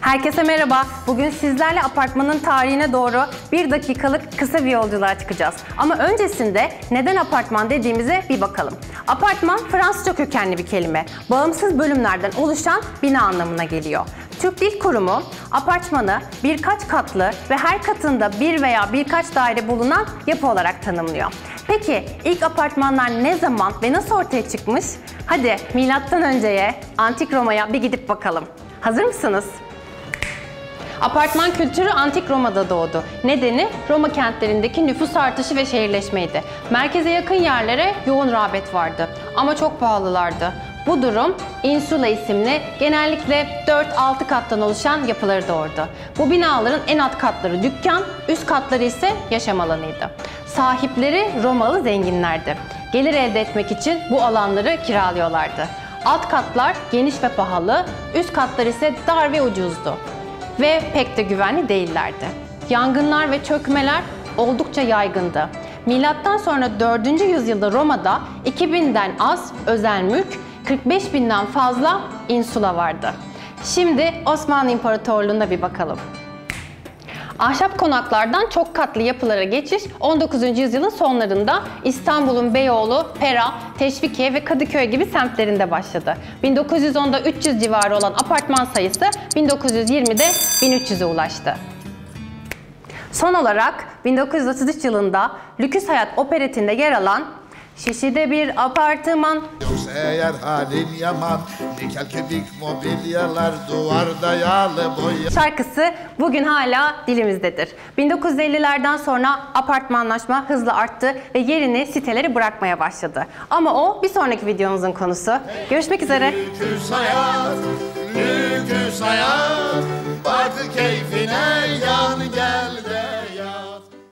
Herkese merhaba. Bugün sizlerle apartmanın tarihine doğru 1 dakikalık kısa bir yolculuğa çıkacağız. Ama öncesinde neden apartman dediğimize bir bakalım. Apartman Fransızca kökenli bir kelime. Bağımsız bölümlerden oluşan bina anlamına geliyor. Türk Dil Kurumu apartmanı birkaç katlı ve her katında bir veya birkaç daire bulunan yapı olarak tanımlıyor. Peki ilk apartmanlar ne zaman ve nasıl ortaya çıkmış? Hadi milattan önceye, Antik Roma'ya bir gidip bakalım. Hazır mısınız? Apartman kültürü Antik Roma'da doğdu. Nedeni Roma kentlerindeki nüfus artışı ve şehirleşmeydi. Merkeze yakın yerlere yoğun rağbet vardı ama çok pahalılardı. Bu durum insula isimli genellikle 4-6 kattan oluşan yapıları doğurdu. Bu binaların en alt katları dükkan, üst katları ise yaşam alanıydı. Sahipleri Romalı zenginlerdi. Gelir elde etmek için bu alanları kiralıyorlardı. Alt katlar geniş ve pahalı, üst katlar ise dar ve ucuzdu. Ve pek de güvenli değillerdi. Yangınlar ve çökmeler oldukça yaygındı. Milattan sonra 4. yüzyılda Roma'da 2000'den az özel mülk, 45.000'den fazla insula vardı. Şimdi Osmanlı İmparatorluğu'na bir bakalım. Ahşap konaklardan çok katlı yapılara geçiş 19. yüzyılın sonlarında İstanbul'un Beyoğlu, Pera, Teşvikiye ve Kadıköy gibi semtlerinde başladı. 1910'da 300 civarı olan apartman sayısı 1920'de 1300'e ulaştı. Son olarak 1933 yılında Lüküs Hayat operetinde yer alan Şişli'de bir apartman Yoksa eğer halin yaman, nikel kemik mobilyalar duvarda yağlı boya şarkısı bugün hala dilimizdedir. 1950'lerden sonra apartmanlaşma hızla arttı ve yerini siteleri bırakmaya başladı. Ama o bir sonraki videomuzun konusu. Görüşmek üzere. Lüküs hayat, lüküs hayat.